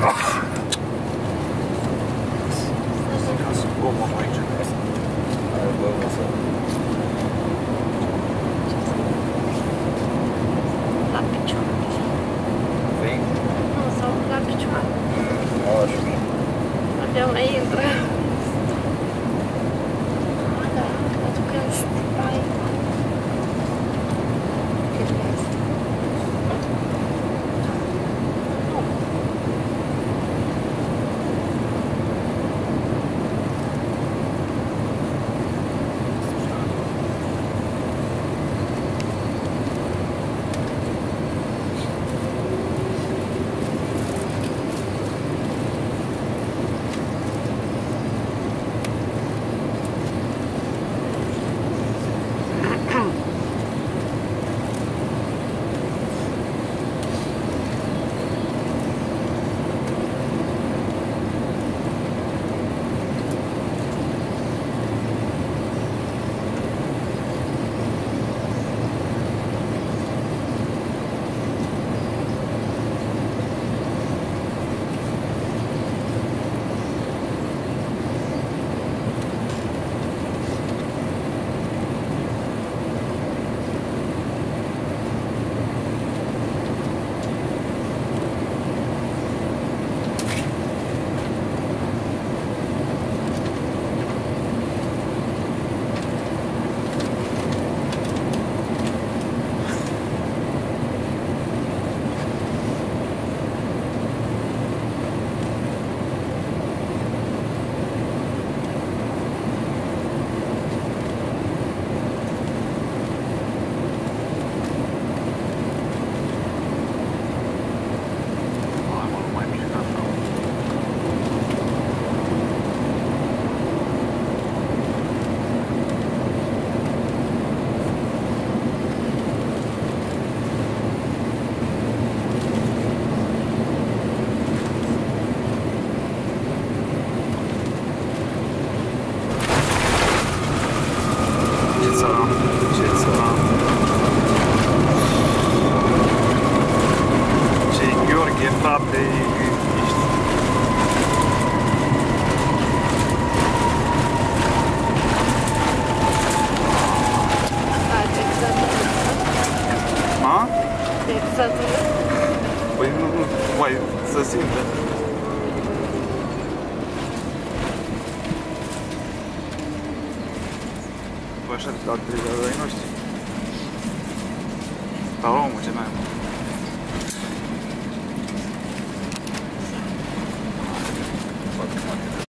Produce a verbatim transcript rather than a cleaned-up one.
Gumă mai aici. Are gumă să... La picioare. Vei? Nu, sau la picioare. Așa bine. Abia mai intră. Ah, da, pentru că stai. Păi nu, nu, mai să simte. Păi așa, dar de ai noștri. Dar omul ce n-ai, mă.